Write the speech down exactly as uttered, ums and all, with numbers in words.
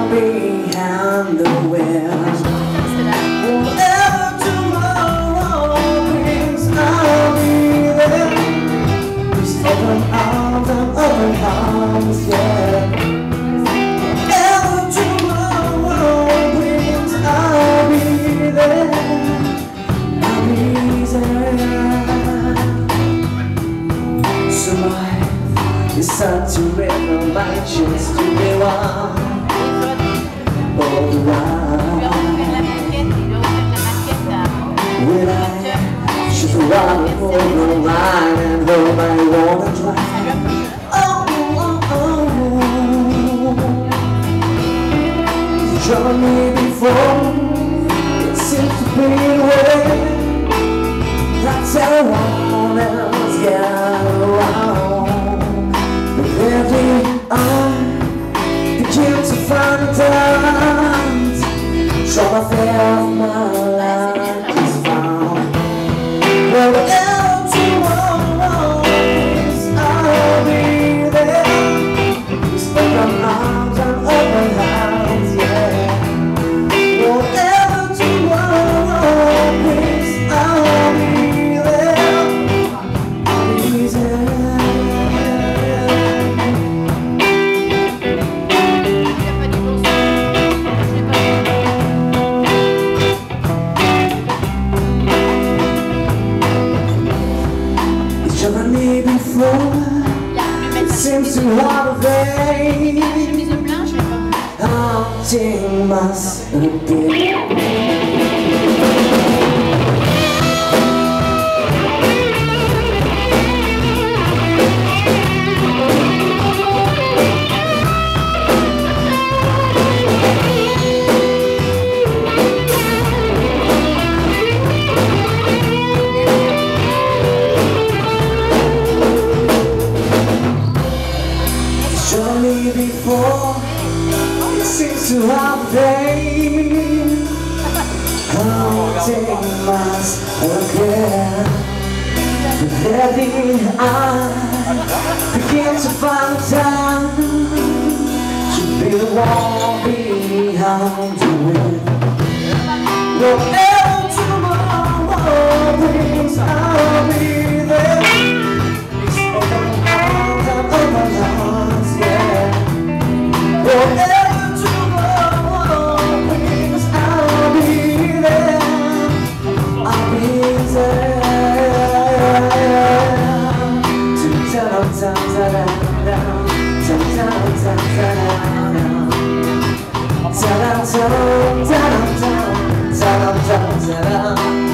behind the wheel. Whatever tomorrow brings, I'll be there. These open arms and open arms, yeah. Whatever tomorrow brings, I'll be there. I'll be there. So life is time to remember my chance to be one. All the while, when I should run over the line and though I wanna drive, oh, oh, oh, you troubled me before, it seems to be the way that everyone else got around. But every I begin to find the times, try to feel my life is found. Well, whatever tomorrow is, I'll be there. These open arms and open hands, yeah. Whatever tomorrow is, I'll be there. I'll be there. Me before, it seems too hard to face. Haunting must begin. Me before, it seems to have pain. Haunting must again. But every I begin to find time to be the one behind the wheel. Whatever tomorrow brings, I'll be there. It's open arms and open arms, yeah. Whatever tomorrow brings, I'll be there. I'll be there. Ta-da, ta-da, ta-da, ta-da, ta-da, ta-da, ta-da, ta-da, ta-da, ta-da, ta-da.